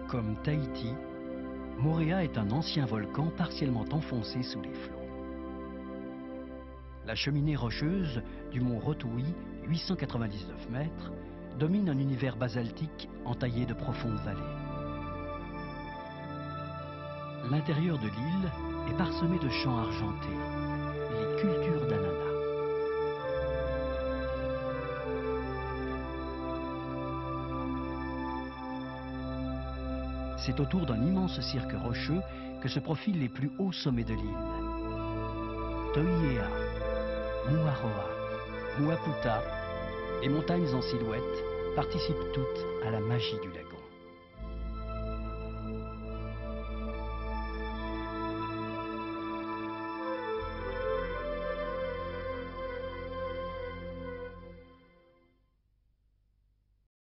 Comme Tahiti, Moorea est un ancien volcan partiellement enfoncé sous les flots. La cheminée rocheuse du mont Rotui, 899 mètres, domine un univers basaltique entaillé de profondes vallées. L'intérieur de l'île est parsemé de champs argentés, les cultures d'ananas. C'est autour d'un immense cirque rocheux que se profilent les plus hauts sommets de l'île. Toiea, Muaroa, Muaputa, les montagnes en silhouette participent toutes à la magie du lagon.